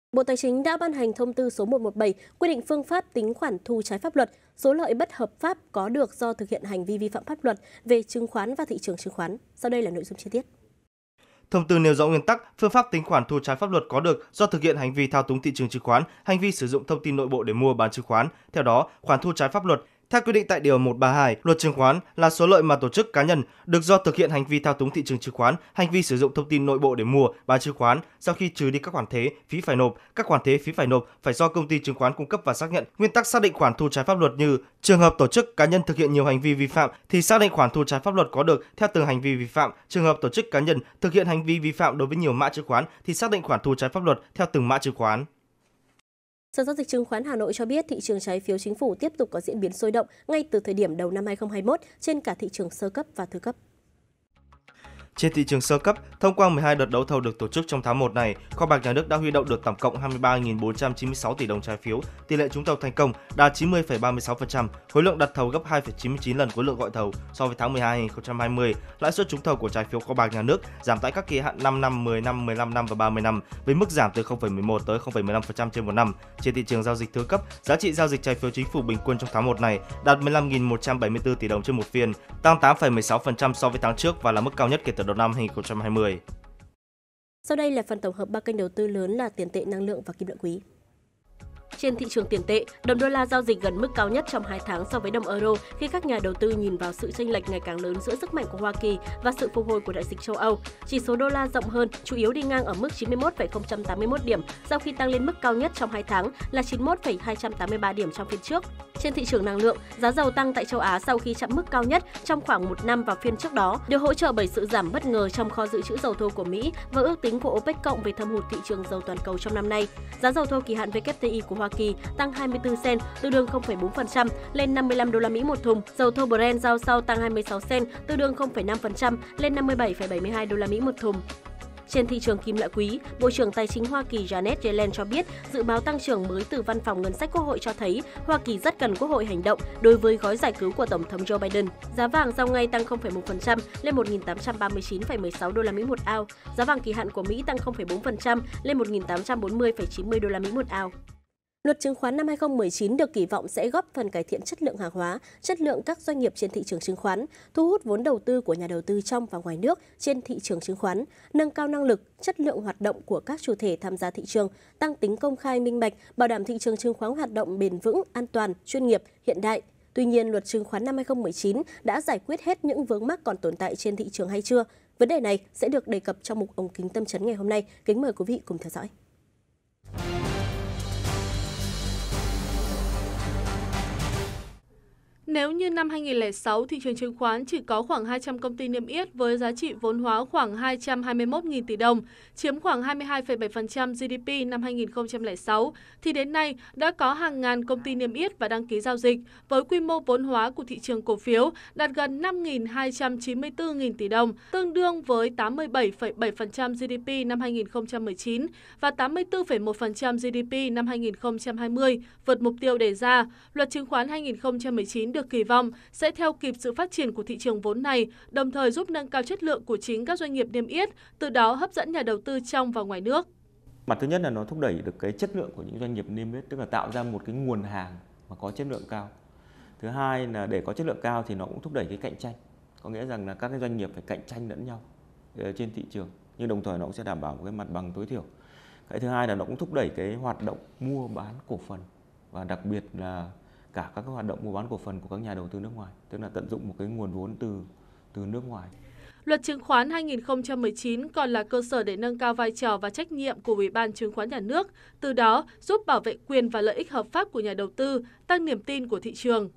Bộ Tài chính đã ban hành thông tư số 117 quy định phương pháp tính khoản thu trái pháp luật, số lợi bất hợp pháp có được do thực hiện hành vi vi phạm pháp luật về chứng khoán và thị trường chứng khoán. Sau đây là nội dung chi tiết. Thông tư nêu rõ nguyên tắc, phương pháp tính khoản thu trái pháp luật có được do thực hiện hành vi thao túng thị trường chứng khoán, hành vi sử dụng thông tin nội bộ để mua bán chứng khoán. Theo đó, khoản thu trái pháp luật theo quy định tại điều 132 Luật Chứng khoán là số lợi mà tổ chức cá nhân được do thực hiện hành vi thao túng thị trường chứng khoán, hành vi sử dụng thông tin nội bộ để mua bán chứng khoán sau khi trừ đi các khoản thuế, phí phải nộp. Các khoản thuế, phí phải nộp phải do công ty chứng khoán cung cấp và xác nhận. Nguyên tắc xác định khoản thu trái pháp luật như trường hợp tổ chức cá nhân thực hiện nhiều hành vi vi phạm thì xác định khoản thu trái pháp luật có được theo từng hành vi vi phạm. Trường hợp tổ chức cá nhân thực hiện hành vi vi phạm đối với nhiều mã chứng khoán thì xác định khoản thu trái pháp luật theo từng mã chứng khoán. Sở Giao dịch Chứng khoán Hà Nội cho biết thị trường trái phiếu chính phủ tiếp tục có diễn biến sôi động ngay từ thời điểm đầu năm 2021 trên cả thị trường sơ cấp và thứ cấp. Trên thị trường sơ cấp, thông qua 12 đợt đấu thầu được tổ chức trong tháng 1 này, Kho bạc Nhà nước đã huy động được tổng cộng 23.496 tỷ đồng trái phiếu, tỷ lệ trúng thầu thành công đạt 90,36%, khối lượng đặt thầu gấp 2,99 lần khối lượng gọi thầu so với tháng 12 2020. Lãi suất trúng thầu của trái phiếu Kho bạc Nhà nước giảm tại các kỳ hạn 5 năm, 10 năm, 15 năm và 30 năm với mức giảm từ 0,11 tới 0,15% trên một năm. Trên thị trường giao dịch thứ cấp, giá trị giao dịch trái phiếu chính phủ bình quân trong tháng 1 này đạt 15.174 tỷ đồng trên một phiên, tăng 8,16% so với tháng trước và là mức cao nhất kể từ đầu năm 2020. Sau đây là phần tổng hợp ba kênh đầu tư lớn là tiền tệ, năng lượng và kim loại quý. Trên thị trường tiền tệ, đồng đô la giao dịch gần mức cao nhất trong 2 tháng so với đồng euro khi các nhà đầu tư nhìn vào sự chênh lệch ngày càng lớn giữa sức mạnh của Hoa Kỳ và sự phục hồi của đại dịch châu Âu. Chỉ số đô la rộng hơn, chủ yếu đi ngang ở mức 91,081 điểm, sau khi tăng lên mức cao nhất trong 2 tháng là 91,283 điểm trong phiên trước. Trên thị trường năng lượng, giá dầu tăng tại châu Á sau khi chạm mức cao nhất trong khoảng 1 năm vào phiên trước đó, được hỗ trợ bởi sự giảm bất ngờ trong kho dự trữ dầu thô của Mỹ và ước tính của OPEC cộng về thâm hụt thị trường dầu toàn cầu trong năm nay. Giá dầu thô kỳ hạn WTI của Hoa Kỳ tăng 24 cent, tương đương 0,4% lên 55 đô la Mỹ một thùng. Dầu thô Brent giao sau tăng 26 cent, tương đương 0,5% lên 57,72 đô la Mỹ một thùng. Trên thị trường kim loại quý, Bộ trưởng Tài chính Hoa Kỳ Janet Yellen cho biết dự báo tăng trưởng mới từ Văn phòng Ngân sách Quốc hội cho thấy Hoa Kỳ rất cần Quốc hội hành động đối với gói giải cứu của Tổng thống Joe Biden. Giá vàng giao ngay tăng 0,1% lên 1.839,16 đô la Mỹ một ao. Giá vàng kỳ hạn của Mỹ tăng 0,4% lên 1.840,90 đô la Mỹ một ao. Luật chứng khoán năm 2019 được kỳ vọng sẽ góp phần cải thiện chất lượng hàng hóa, chất lượng các doanh nghiệp trên thị trường chứng khoán, thu hút vốn đầu tư của nhà đầu tư trong và ngoài nước trên thị trường chứng khoán, nâng cao năng lực, chất lượng hoạt động của các chủ thể tham gia thị trường, tăng tính công khai minh bạch, bảo đảm thị trường chứng khoán hoạt động bền vững, an toàn, chuyên nghiệp, hiện đại. Tuy nhiên, luật chứng khoán năm 2019 đã giải quyết hết những vướng mắc còn tồn tại trên thị trường hay chưa? Vấn đề này sẽ được đề cập trong mục ống kính tâm chấn ngày hôm nay. Kính mời quý vị cùng theo dõi. Nếu như năm 2006, thị trường chứng khoán chỉ có khoảng 200 công ty niêm yết với giá trị vốn hóa khoảng 221.000 tỷ đồng, chiếm khoảng 22,7% GDP năm 2006, thì đến nay đã có hàng ngàn công ty niêm yết và đăng ký giao dịch với quy mô vốn hóa của thị trường cổ phiếu đạt gần 5.294.000 tỷ đồng, tương đương với 87,7% GDP năm 2019 và 84,1% GDP năm 2020, vượt mục tiêu đề ra. Luật chứng khoán 2019 được kỳ vọng sẽ theo kịp sự phát triển của thị trường vốn này, đồng thời giúp nâng cao chất lượng của chính các doanh nghiệp niêm yết, từ đó hấp dẫn nhà đầu tư trong và ngoài nước. Mặt thứ nhất là nó thúc đẩy được cái chất lượng của những doanh nghiệp niêm yết, tức là tạo ra một cái nguồn hàng mà có chất lượng cao. Thứ hai là để có chất lượng cao thì nó cũng thúc đẩy cái cạnh tranh, có nghĩa rằng là các cái doanh nghiệp phải cạnh tranh lẫn nhau trên thị trường, nhưng đồng thời nó cũng sẽ đảm bảo một cái mặt bằng tối thiểu. Cái thứ hai là nó cũng thúc đẩy cái hoạt động mua bán cổ phần và đặc biệt là cả các cái hoạt động mua bán cổ phần của các nhà đầu tư nước ngoài, tức là tận dụng một cái nguồn vốn từ nước ngoài. Luật chứng khoán 2019 còn là cơ sở để nâng cao vai trò và trách nhiệm của Ủy ban Chứng khoán Nhà nước, từ đó giúp bảo vệ quyền và lợi ích hợp pháp của nhà đầu tư, tăng niềm tin của thị trường.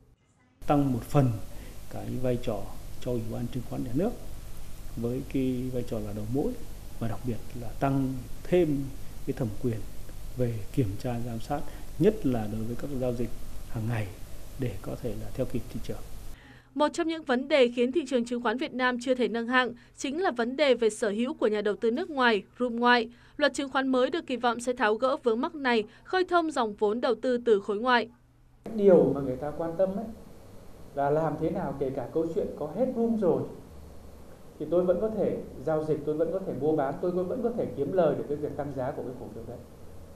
Tăng một phần cái vai trò cho Ủy ban Chứng khoán Nhà nước với cái vai trò là đầu mối, và đặc biệt là tăng thêm cái thẩm quyền về kiểm tra giám sát, nhất là đối với các giao dịch hàng ngày để có thể là theo kịp thị trường. Một trong những vấn đề khiến thị trường chứng khoán Việt Nam chưa thể nâng hạng chính là vấn đề về sở hữu của nhà đầu tư nước ngoài, room ngoại. Luật chứng khoán mới được kỳ vọng sẽ tháo gỡ vướng mắc này, khơi thông dòng vốn đầu tư từ khối ngoại. Điều mà người ta quan tâm ấy là làm thế nào kể cả câu chuyện có hết room rồi thì tôi vẫn có thể giao dịch, tôi vẫn có thể mua bán, tôi vẫn có thể kiếm lời được cái việc tăng giá của cái cổ phiếu đấy.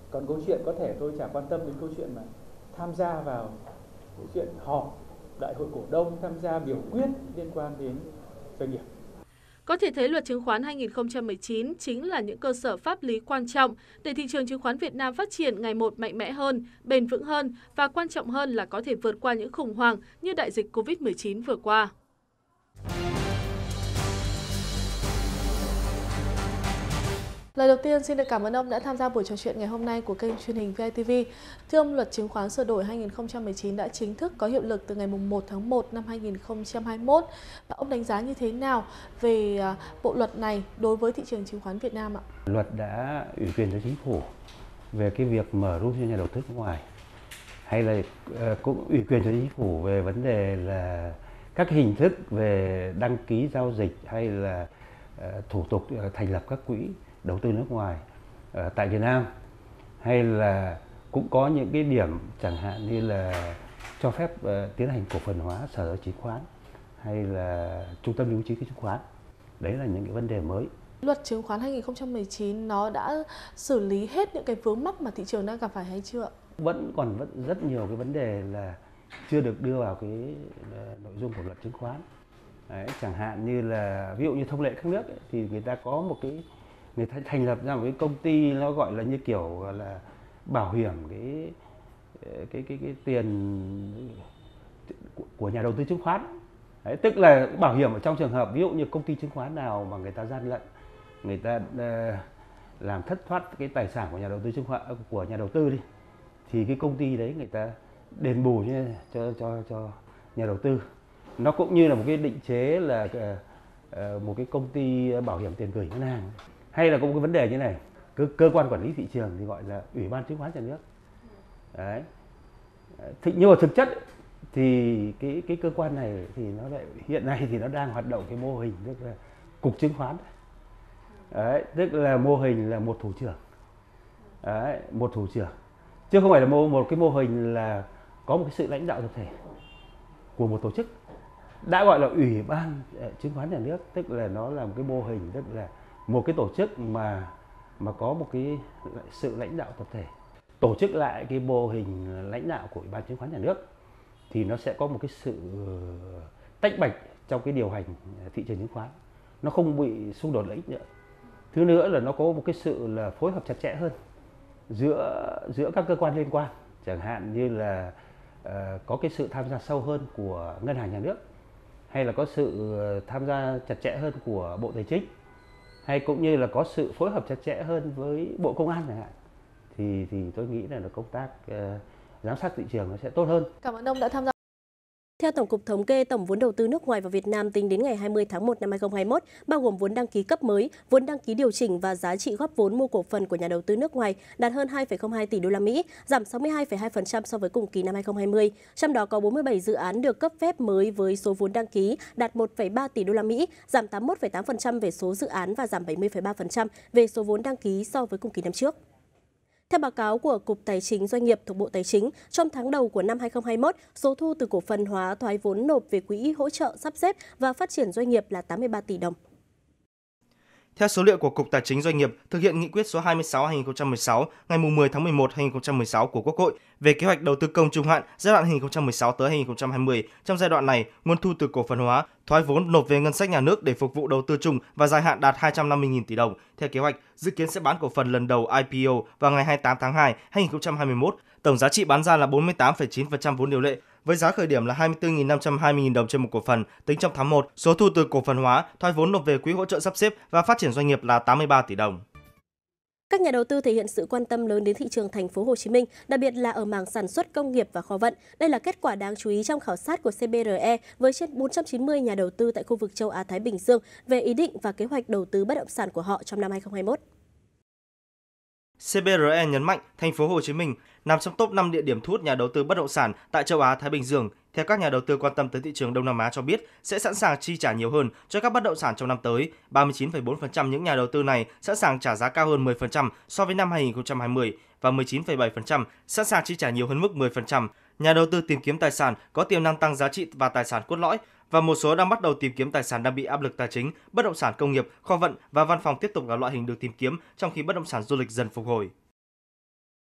Còn câu chuyện có thể tôi chả quan tâm đến câu chuyện mà tham gia vào câu chuyện họp đại hội cổ đông, tham gia biểu quyết liên quan đến doanh nghiệp. Có thể thấy luật chứng khoán 2019 chính là những cơ sở pháp lý quan trọng để thị trường chứng khoán Việt Nam phát triển ngày một mạnh mẽ hơn, bền vững hơn và quan trọng hơn là có thể vượt qua những khủng hoảng như đại dịch Covid-19 vừa qua. Lời đầu tiên xin được cảm ơn ông đã tham gia buổi trò chuyện ngày hôm nay của kênh truyền hình VITV. Thưa ông, luật chứng khoán sửa đổi 2019 đã chính thức có hiệu lực từ ngày 1 tháng 1 năm 2021. Và ông đánh giá như thế nào về bộ luật này đối với thị trường chứng khoán Việt Nam ạ? Luật đã ủy quyền cho chính phủ về cái việc mở room cho nhà đầu tư nước ngoài, hay là cũng ủy quyền cho chính phủ về vấn đề là các hình thức về đăng ký giao dịch hay là thủ tục thành lập các quỹ đầu tư nước ngoài tại Việt Nam, hay là cũng có những cái điểm chẳng hạn như là cho phép tiến hành cổ phần hóa sở giao chứng khoán hay là trung tâm lưu trữ chứng khoán. Đấy là những cái vấn đề mới. Luật chứng khoán 2019 nó đã xử lý hết những cái vướng mắc mà thị trường đang gặp phải hay chưa? Vẫn rất nhiều cái vấn đề là chưa được đưa vào cái nội dung của luật chứng khoán. Đấy, chẳng hạn như là ví dụ như thông lệ các nước ấy, thì người ta có một cái, người ta thành lập ra một cái công ty nó gọi là như kiểu là bảo hiểm cái tiền của nhà đầu tư chứng khoán. Đấy, tức là bảo hiểm ở trong trường hợp ví dụ như công ty chứng khoán nào mà người ta gian lận, người ta làm thất thoát cái tài sản của nhà đầu tư chứng khoán của nhà đầu tư đi, thì cái công ty đấy người ta đền bù cho nhà đầu tư. Nó cũng như là một cái định chế là một cái công ty bảo hiểm tiền gửi ngân hàng, hay là có một cái vấn đề như này, cơ quan quản lý thị trường thì gọi là Ủy ban chứng khoán nhà nước. Đấy. Nhưng mà thực chất thì cái cơ quan này thì nó lại hiện nay thì nó đang hoạt động cái mô hình tức là cục chứng khoán. Đấy, tức là mô hình là một thủ trưởng. Đấy, một thủ trưởng. Chứ không phải là một cái mô hình là có một cái sự lãnh đạo tập thể của một tổ chức. Đã gọi là Ủy ban chứng khoán nhà nước, tức là nó là một cái mô hình, tức là một cái tổ chức mà có một cái sự lãnh đạo tập thể tổ chức lại cái mô hình lãnh đạo của Ủy ban chứng khoán nhà nước, thì nó sẽ có một cái sự tách bạch trong cái điều hành thị trường chứng khoán, nó không bị xung đột lợi ích nữa. Thứ nữa là nó có một cái sự là phối hợp chặt chẽ hơn giữa các cơ quan liên quan, chẳng hạn như là có cái sự tham gia sâu hơn của ngân hàng nhà nước, hay là có sự tham gia chặt chẽ hơn của Bộ Tài chính, hay cũng như là có sự phối hợp chặt chẽ hơn với Bộ Công an chẳng hạn, thì tôi nghĩ là công tác giám sát thị trường nó sẽ tốt hơn. Cảm ơn ông đã tham gia. Theo Tổng cục Thống kê, tổng vốn đầu tư nước ngoài vào Việt Nam tính đến ngày 20 tháng 1 năm 2021, bao gồm vốn đăng ký cấp mới, vốn đăng ký điều chỉnh và giá trị góp vốn mua cổ phần của nhà đầu tư nước ngoài đạt hơn 2,02 tỷ đô la Mỹ, giảm 62,2% so với cùng kỳ năm 2020. Trong đó có 47 dự án được cấp phép mới với số vốn đăng ký đạt 1,3 tỷ đô la Mỹ, giảm 81,8% về số dự án và giảm 70,3% về số vốn đăng ký so với cùng kỳ năm trước. Theo báo cáo của Cục Tài chính Doanh nghiệp thuộc Bộ Tài chính, trong tháng đầu của năm 2021, số thu từ cổ phần hóa thoái vốn nộp về quỹ hỗ trợ sắp xếp và phát triển doanh nghiệp là 83 tỷ đồng. Theo số liệu của Cục Tài chính Doanh nghiệp thực hiện nghị quyết số 26/2016 ngày 10 tháng 11 2016 của Quốc hội về kế hoạch đầu tư công trung hạn giai đoạn 2016 tới 2020, trong giai đoạn này, nguồn thu từ cổ phần hóa, thoái vốn nộp về ngân sách nhà nước để phục vụ đầu tư chung và dài hạn đạt 250.000 tỷ đồng. Theo kế hoạch, dự kiến sẽ bán cổ phần lần đầu IPO vào ngày 28 tháng 2 2021. Tổng giá trị bán ra là 48,9% vốn điều lệ, với giá khởi điểm là 24.520.000 đồng trên một cổ phần. Tính trong tháng 1, số thu từ cổ phần hóa, thoái vốn nộp về quỹ hỗ trợ sắp xếp và phát triển doanh nghiệp là 83 tỷ đồng. Các nhà đầu tư thể hiện sự quan tâm lớn đến thị trường thành phố Hồ Chí Minh, đặc biệt là ở mảng sản xuất công nghiệp và kho vận. Đây là kết quả đáng chú ý trong khảo sát của CBRE với trên 490 nhà đầu tư tại khu vực châu Á Thái Bình Dương về ý định và kế hoạch đầu tư bất động sản của họ trong năm 2021. CBRE nhấn mạnh thành phố Hồ Chí Minh nằm trong top 5 địa điểm thu hút nhà đầu tư bất động sản tại châu Á Thái Bình Dương. Theo các nhà đầu tư quan tâm tới thị trường Đông Nam Á cho biết sẽ sẵn sàng chi trả nhiều hơn cho các bất động sản trong năm tới. 39,4% những nhà đầu tư này sẵn sàng trả giá cao hơn 10% so với năm 2020 và 19,7% sẵn sàng chi trả nhiều hơn mức 10%. Nhà đầu tư tìm kiếm tài sản có tiềm năng tăng giá trị và tài sản cốt lõi, và một số đang bắt đầu tìm kiếm tài sản đang bị áp lực tài chính. Bất động sản công nghiệp, kho vận và văn phòng tiếp tục là loại hình được tìm kiếm, trong khi bất động sản du lịch dần phục hồi.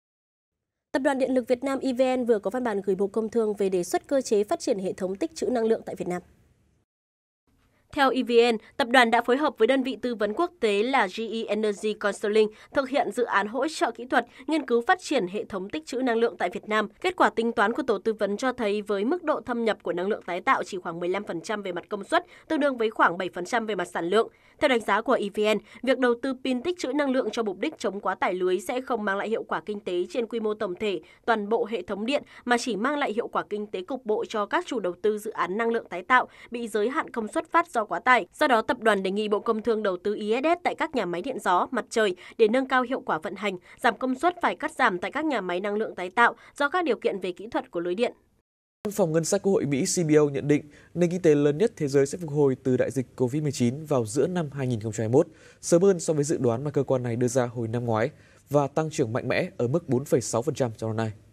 Tập đoàn Điện lực Việt Nam EVN vừa có văn bản gửi Bộ Công Thương về đề xuất cơ chế phát triển hệ thống tích trữ năng lượng tại Việt Nam. Theo EVN, tập đoàn đã phối hợp với đơn vị tư vấn quốc tế là GE Energy Consulting thực hiện dự án hỗ trợ kỹ thuật, nghiên cứu phát triển hệ thống tích trữ năng lượng tại Việt Nam. Kết quả tính toán của tổ tư vấn cho thấy với mức độ thâm nhập của năng lượng tái tạo chỉ khoảng 15% về mặt công suất, tương đương với khoảng 7% về mặt sản lượng. Theo đánh giá của EVN, việc đầu tư pin tích trữ năng lượng cho mục đích chống quá tải lưới sẽ không mang lại hiệu quả kinh tế trên quy mô tổng thể toàn bộ hệ thống điện, mà chỉ mang lại hiệu quả kinh tế cục bộ cho các chủ đầu tư dự án năng lượng tái tạo bị giới hạn công suất phát do quá tải. Do đó, tập đoàn đề nghị Bộ Công Thương đầu tư ISS tại các nhà máy điện gió, mặt trời để nâng cao hiệu quả vận hành, giảm công suất phải cắt giảm tại các nhà máy năng lượng tái tạo do các điều kiện về kỹ thuật của lưới điện. Văn phòng Ngân sách Quốc hội Mỹ CBO nhận định nền kinh tế lớn nhất thế giới sẽ phục hồi từ đại dịch COVID-19 vào giữa năm 2021, sớm hơn so với dự đoán mà cơ quan này đưa ra hồi năm ngoái và tăng trưởng mạnh mẽ ở mức 4,6% trong năm nay.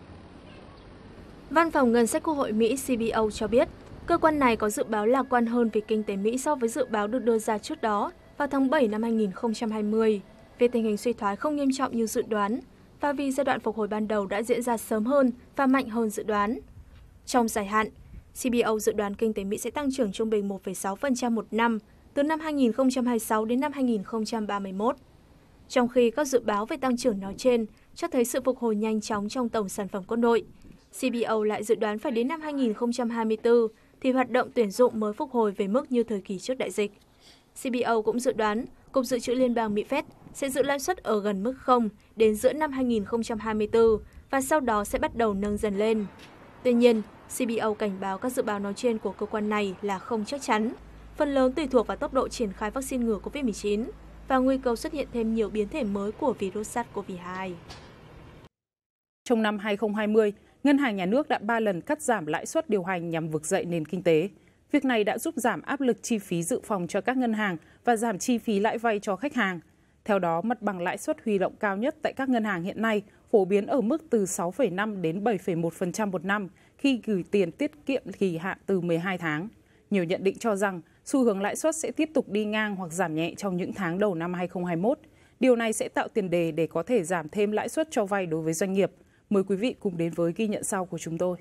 Văn phòng Ngân sách Quốc hội Mỹ CBO cho biết, cơ quan này có dự báo lạc quan hơn về kinh tế Mỹ so với dự báo được đưa ra trước đó vào tháng 7 năm 2020, về tình hình suy thoái không nghiêm trọng như dự đoán và vì giai đoạn phục hồi ban đầu đã diễn ra sớm hơn và mạnh hơn dự đoán. Trong dài hạn, CBO dự đoán kinh tế Mỹ sẽ tăng trưởng trung bình 1,6% một năm từ năm 2026 đến năm 2031. Trong khi các dự báo về tăng trưởng nói trên cho thấy sự phục hồi nhanh chóng trong tổng sản phẩm quốc nội, CBO lại dự đoán phải đến năm 2024 thì hoạt động tuyển dụng mới phục hồi về mức như thời kỳ trước đại dịch. CBO cũng dự đoán Cục Dự trữ Liên bang Mỹ Fed sẽ giữ lãi suất ở gần mức 0 đến giữa năm 2024 và sau đó sẽ bắt đầu nâng dần lên. Tuy nhiên, CBO cảnh báo các dự báo nói trên của cơ quan này là không chắc chắn, phần lớn tùy thuộc vào tốc độ triển khai vaccine ngừa COVID-19 và nguy cơ xuất hiện thêm nhiều biến thể mới của virus SARS-CoV-2. Trong năm 2020, Ngân hàng Nhà nước đã 3 lần cắt giảm lãi suất điều hành nhằm vực dậy nền kinh tế. Việc này đã giúp giảm áp lực chi phí dự phòng cho các ngân hàng và giảm chi phí lãi vay cho khách hàng. Theo đó, mặt bằng lãi suất huy động cao nhất tại các ngân hàng hiện nay phổ biến ở mức từ 6,5 đến 7,1% một năm khi gửi tiền tiết kiệm kỳ hạn từ 12 tháng. Nhiều nhận định cho rằng xu hướng lãi suất sẽ tiếp tục đi ngang hoặc giảm nhẹ trong những tháng đầu năm 2021. Điều này sẽ tạo tiền đề để có thể giảm thêm lãi suất cho vay đối với doanh nghiệp. Mời quý vị cùng đến với ghi nhận sau của chúng tôi.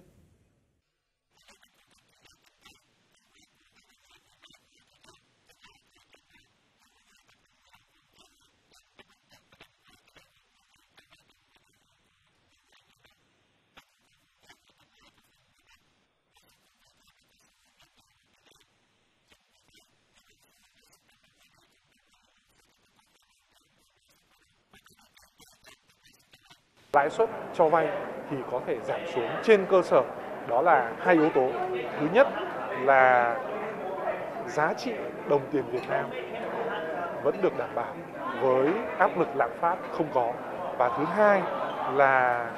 Lãi suất cho vay thì có thể giảm xuống trên cơ sở đó là hai yếu tố. Thứ nhất là giá trị đồng tiền Việt Nam vẫn được đảm bảo với áp lực lạm phát không có. Và thứ hai là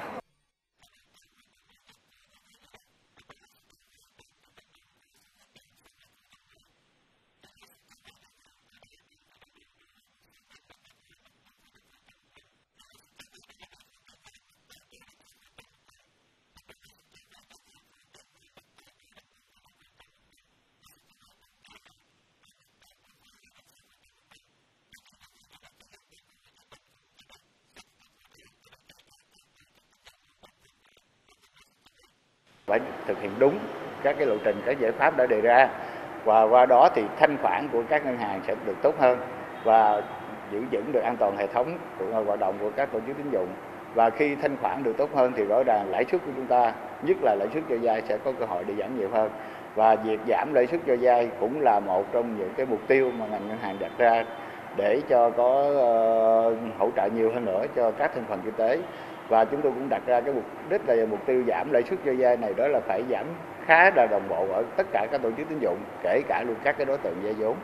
phải thực hiện đúng các cái lộ trình, các giải pháp đã đề ra và qua đó thì thanh khoản của các ngân hàng sẽ được tốt hơn và giữ vững được an toàn hệ thống của hoạt động của các tổ chức tín dụng. Và khi thanh khoản được tốt hơn thì rõ ràng lãi suất của chúng ta, nhất là lãi suất cho vay sẽ có cơ hội để giảm nhiều hơn. Và việc giảm lãi suất cho vay cũng là một trong những cái mục tiêu mà ngành ngân hàng đặt ra để cho có hỗ trợ nhiều hơn nữa cho các thành phần kinh tế. Và chúng tôi cũng đặt ra cái mục đích là mục tiêu giảm lãi suất cho vay này đó là phải giảm khá là đồng bộ ở tất cả các tổ chức tín dụng, kể cả luôn các cái đối tượng vay vốn.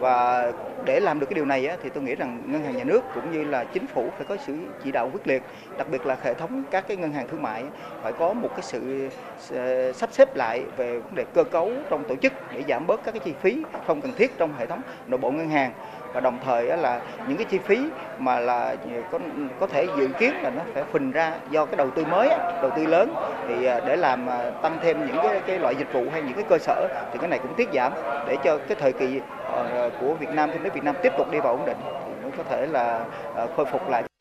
Và để làm được cái điều này thì tôi nghĩ rằng ngân hàng nhà nước cũng như là chính phủ phải có sự chỉ đạo quyết liệt, đặc biệt là hệ thống các cái ngân hàng thương mại phải có một cái sự sắp xếp lại về vấn đề cơ cấu trong tổ chức để giảm bớt các cái chi phí không cần thiết trong hệ thống nội bộ ngân hàng, và đồng thời là những cái chi phí mà là có thể dự kiến là nó phải phình ra do cái đầu tư mới, đầu tư lớn, thì để làm tăng thêm những cái loại dịch vụ hay những cái cơ sở thì cái này cũng tiết giảm để cho cái thời kỳ của Việt Nam, kinh tế Việt Nam tiếp tục đi vào ổn định thì mới có thể là khôi phục lại.